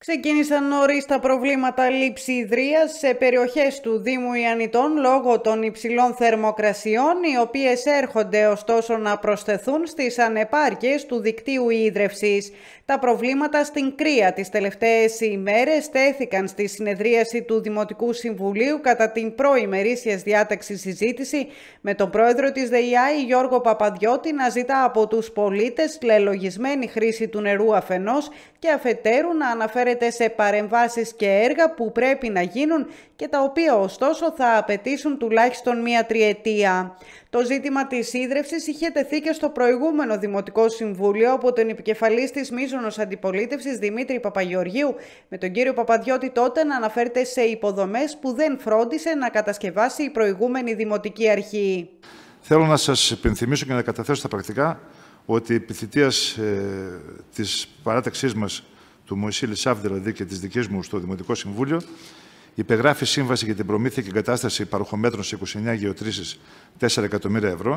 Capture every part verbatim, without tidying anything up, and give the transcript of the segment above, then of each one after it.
Ξεκίνησαν νωρίς τα προβλήματα λειψιδρίας σε περιοχές του Δήμου Ιαννητών λόγω των υψηλών θερμοκρασιών, οι οποίες έρχονται ωστόσο να προσθεθούν στις ανεπάρκειες του δικτύου ίδρευσης. Τα προβλήματα στην Κρία τις τελευταίες ημέρες τέθηκαν στη συνεδρίαση του Δημοτικού Συμβουλίου κατά την προημερήσιας διάταξη συζήτηση με τον πρόεδρο της ΔΕΙΑΗ Γιώργο Παπαδιώτη να ζητά από τους πολίτες λελογισμένη χρήση του νερού αφενός και αφετέρου να αναφέρεται σε παρεμβάσεις και έργα που πρέπει να γίνουν και τα οποία ωστόσο θα απαιτήσουν τουλάχιστον μία τριετία. Το ζήτημα της ίδρευσης είχε τεθεί και στο προηγούμενο Δημοτικό Συμβούλιο από τον επικεφαλής της μείζωνος αντιπολίτευσης Δημήτρη Παπαγεωργίου, με τον κύριο Παπαδιώτη τότε να αναφέρεται σε υποδομές που δεν φρόντισε να κατασκευάσει η προηγούμενη Δημοτική Αρχή. Θέλω να σας υπενθυμίσω και να καταθέσω στα πρακτικά ότι επί θητείας ε, της παράταξής μας, του Μωυσή Λυσάβ δηλαδή και της δικής μου στο Δημοτικό Συμβούλιο, υπεγράφει σύμβαση για την προμήθεια και εγκατάσταση παροχομέτρων σε είκοσι εννέα γεωτρήσεις τέσσερα εκατομμύρια ευρώ.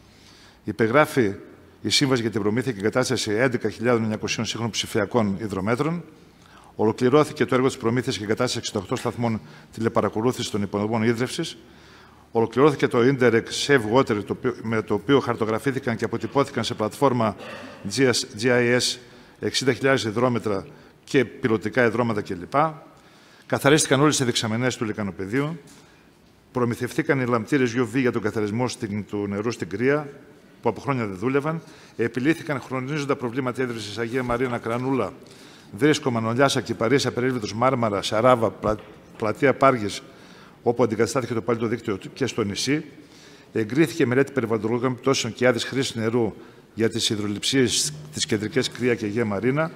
Υπεγράφει η σύμβαση για την προμήθεια και εγκατάσταση έντεκα χιλιάδες εννιακόσια σύγχρονων ψηφιακών υδρομέτρων. Ολοκληρώθηκε το έργο της προμήθειας και εγκατάστασης εξήντα οκτώ σταθμών τηλεπαρακολούθησης των υποδομών ίδρυυσης. Ολοκληρώθηκε το Indirect Save Water, με το οποίο χαρτογραφήθηκαν και αποτυπώθηκαν σε πλατφόρμα τζι άι ες εξήντα χιλιάδες υδρόμετρα και πιλωτικά υδρόματα κλπ. Καθαρίστηκαν όλες οι δεξαμενές του λεκανοπεδίου. Προμηθευτήκαν οι λαμπτήρες γιου βι για τον καθαρισμό του νερού στην Κρία, που από χρόνια δεν δούλευαν. Επιλύθηκαν χρονίζοντα προβλήματα ίδρυσης Αγία Μαρίνα Κρανούλα, Δρίσκο, Μανολιάσα, Κυπαρίσια, Περίλβητος, Μάρμαρα, Σαράβα, Πλα... Πλατεία Πάργης, όπου αντικαταστάθηκε το παλιό δίκτυο και στο νησί. Εγκρίθηκε μελέτη περιβαλλοντολογικών επιπτώσεων και άδειες χρήσης νερού για τις υδρολειψίες της κεντρικής Κρία και Αγία Μαρίνα.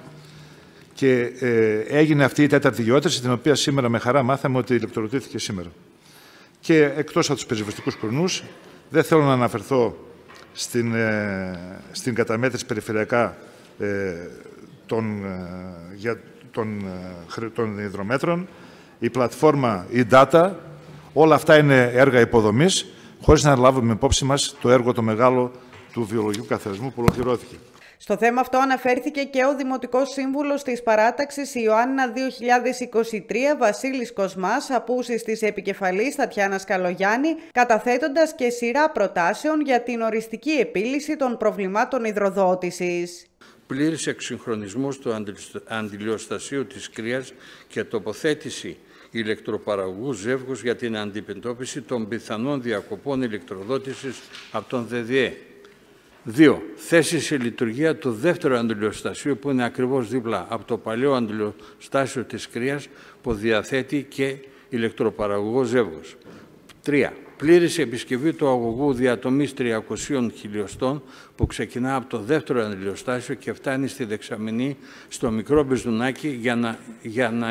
Και ε, έγινε αυτή η τέταρτη γεώτρηση, την οποία σήμερα με χαρά μάθαμε ότι ηλεκτροδοτήθηκε σήμερα. Και εκτός από τους περιβαλλοντικούς χρονούς, δεν θέλω να αναφερθώ στην, ε, στην καταμέτρηση περιφερειακά ε, των, ε, για, των, ε, των υδρομέτρων, η πλατφόρμα e-data, όλα αυτά είναι έργα υποδομής, χωρίς να λάβουμε υπόψη μας το έργο το μεγάλο του βιολογικού καθαρισμού που ολοκληρώθηκε. Στο θέμα αυτό αναφέρθηκε και ο Δημοτικός Σύμβουλος της Παράταξης Ιωάννινα δύο χιλιάδες είκοσι τρία, Βασίλης Κοσμάς, απούσης της επικεφαλής Τατιάνας Καλογιάννη, καταθέτοντας και σειρά προτάσεων για την οριστική επίλυση των προβλημάτων υδροδότησης. Πλήρης εξυγχρονισμός του αντιλιοστασίου της Κρίας και τοποθέτηση ηλεκτροπαραγωγού ζεύγους για την αντιμετώπιση των πιθανών διακοπών ηλεκτροδότησης από τον ΔΔΕ. Δύο. Θέση σε λειτουργία του δεύτερου αντιλιοστασίου, που είναι ακριβώς δίπλα από το παλαιό αντιλιοστάσιο της Κρίας, που διαθέτει και ηλεκτροπαραγωγό ζεύγος. Τρία. Πλήρης επισκευή του αγωγού διατομής τριακοσίων χιλιοστών, που ξεκινά από το δεύτερο αντιλιοστάσιο και φτάνει στη δεξαμενή στο μικρό Μπεζουνάκι για να, για να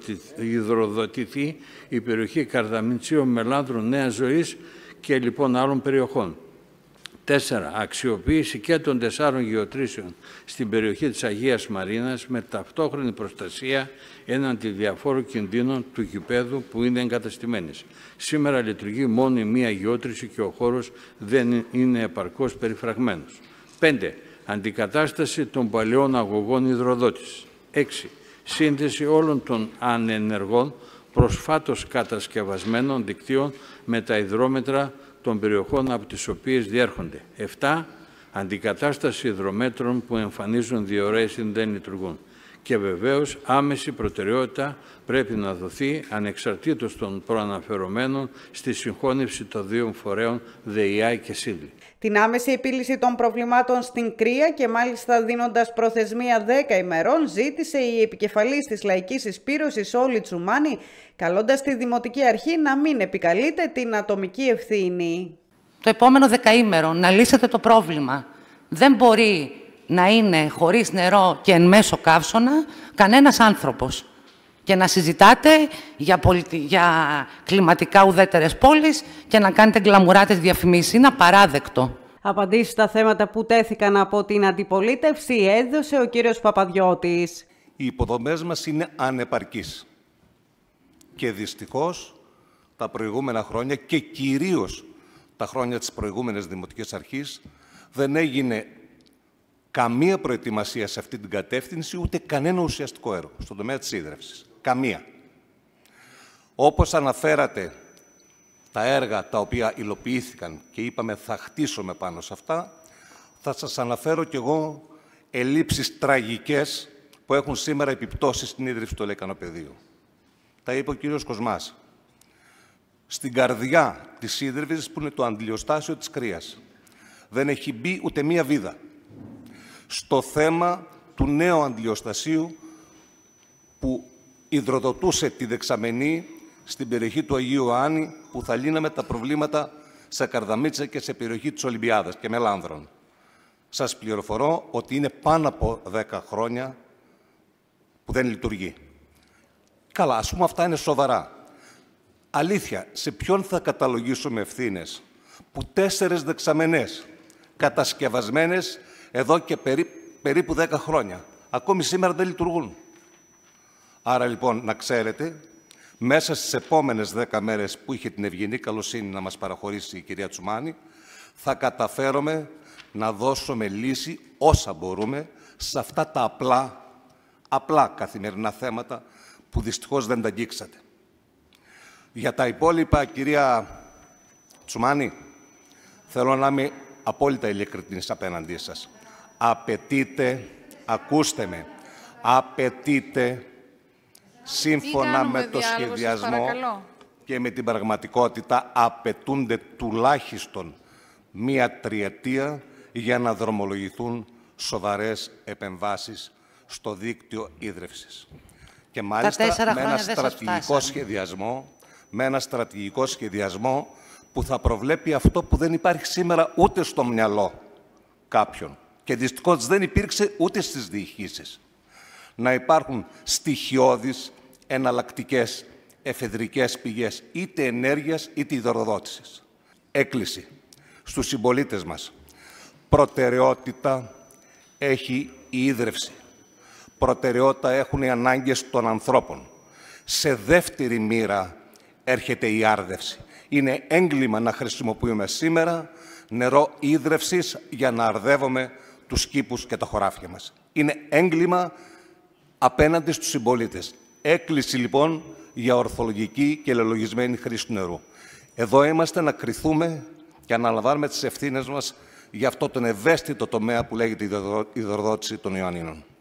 υδροδοτηθεί η περιοχή Καρδαμιντσίων, Μελάνδρου, Νέας Ζωής και λοιπόν άλλων περιοχών. Τέσσερα. Αξιοποίηση και των τεσσάρων γεωτρήσεων στην περιοχή της Αγίας Μαρίνας με ταυτόχρονη προστασία έναντι διαφόρων κινδύνων του γηπέδου που είναι εγκαταστημένες. Σήμερα λειτουργεί μόνο η μία γεώτρηση και ο χώρος δεν είναι επαρκώς περιφραγμένος. Πέντε. Αντικατάσταση των παλαιών αγωγών υδροδότησης. Έξι. Σύνδεση όλων των ανενεργών προσφάτως κατασκευασμένων δικτύων με τα υδρόμετρα των περιοχών από τις οποίες διέρχονται. Επτά. Αντικατάσταση υδρομέτρων που εμφανίζουν διορρέες ή δεν λειτουργούν. Και βεβαίως άμεση προτεραιότητα πρέπει να δοθεί ανεξαρτήτως των προαναφερομένων στη συγχώνευση των δύο φορέων ΔΕΙΑΗ και ΣΥΔΛΗ. Την άμεση επίλυση των προβλημάτων στην Κρία και μάλιστα δίνοντας προθεσμία δέκα ημερών, ζήτησε η επικεφαλής της Λαϊκής Συσπήρωσης Όλη Τσουμάνη, καλώντας τη Δημοτική Αρχή να μην επικαλείται την ατομική ευθύνη. Το επόμενο δεκαήμερο να λύσετε το πρόβλημα. Δεν μπορεί να είναι χωρίς νερό και εν μέσω καύσωνα κανένας άνθρωπος και να συζητάτε για, πολιτι... για κλιματικά ουδέτερες πόλεις και να κάνετε γκλαμουράτες διαφημίσεις. Είναι απαράδεκτο. Απαντήσεις στα θέματα που τέθηκαν από την αντιπολίτευση έδωσε ο κύριος Παπαδιώτης. Οι υποδομές μας είναι ανεπαρκείς. Και δυστυχώς τα προηγούμενα χρόνια και κυρίως τα χρόνια της προηγούμενης Δημοτικής Αρχής δεν έγινε καμία προετοιμασία σε αυτή την κατεύθυνση, ούτε κανένα ουσιαστικό έργο στον τομέα της ίδρυυσης. Καμία. Όπως αναφέρατε τα έργα τα οποία υλοποιήθηκαν και είπαμε θα χτίσουμε πάνω σε αυτά, θα σας αναφέρω κι εγώ ελλείψεις τραγικές που έχουν σήμερα επιπτώσεις στην ίδρυυση του λεκανοπεδίου. Τα είπε ο κύριος Κοσμάς. Στην καρδιά της ίδρυυσης, που είναι το αντιλιοστάσιο της Κρίας, δεν έχει μπει ούτε μία βίδα στο θέμα του νέου αντιλιοστασίου που υδροδοτούσε τη δεξαμενή στην περιοχή του Αγίου Ιωάννη, που θα λύναμε τα προβλήματα σε Καρδαμίτσα και σε περιοχή της Ολυμπιάδας και Μελάνδρων. Σας πληροφορώ ότι είναι πάνω από δέκα χρόνια που δεν λειτουργεί. Καλά, ας πούμε αυτά είναι σοβαρά. Αλήθεια, σε ποιον θα καταλογίσουμε ευθύνες που τέσσερες δεξαμενές κατασκευασμένες εδώ και περί, περίπου δέκα χρόνια ακόμη σήμερα δεν λειτουργούν. Άρα λοιπόν να ξέρετε, μέσα στις επόμενες δέκα μέρες που είχε την ευγενή καλοσύνη να μας παραχωρήσει η κυρία Τσουμάνη, θα καταφέρουμε να δώσουμε λύση όσα μπορούμε σε αυτά τα απλά, απλά καθημερινά θέματα που δυστυχώς δεν τα αγγίξατε. Για τα υπόλοιπα, κυρία Τσουμάνη, θέλω να είμαι απόλυτα ειλικρινής απέναντί σας. Απαιτείται, ακούστε με, απαιτείται σύμφωνα με το σχεδιασμό και με την πραγματικότητα, απαιτούνται τουλάχιστον μία τριετία για να δρομολογηθούν σοβαρές επεμβάσεις στο δίκτυο ίδρυυσης. Και μάλιστα με ένα στρατηγικό σχεδιασμό, με ένα στρατηγικό σχεδιασμό που θα προβλέπει αυτό που δεν υπάρχει σήμερα ούτε στο μυαλό κάποιον. Και δυστυχώς δεν υπήρξε ούτε στις διοικήσεις. Να υπάρχουν στοιχειώδεις, εναλλακτικές, εφεδρικές πηγές είτε ενέργειας είτε υδροδότησης. Έκκληση στους συμπολίτες μας. Προτεραιότητα έχει η ίδρυυση. Προτεραιότητα έχουν οι ανάγκες των ανθρώπων. Σε δεύτερη μοίρα έρχεται η άρδευση. Είναι έγκλημα να χρησιμοποιούμε σήμερα νερό ίδρυυσης για να αρδεύουμε τους κήπους και τα χωράφια μας. Είναι έγκλημα απέναντι στους συμπολίτες. Έκκληση λοιπόν για ορθολογική και λελογισμένη χρήση του νερού. Εδώ είμαστε να κριθούμε και να αναλαμβάνουμε τις ευθύνες μας για αυτό τον ευαίσθητο τομέα που λέγεται η υδροδότηση των Ιωαννίνων.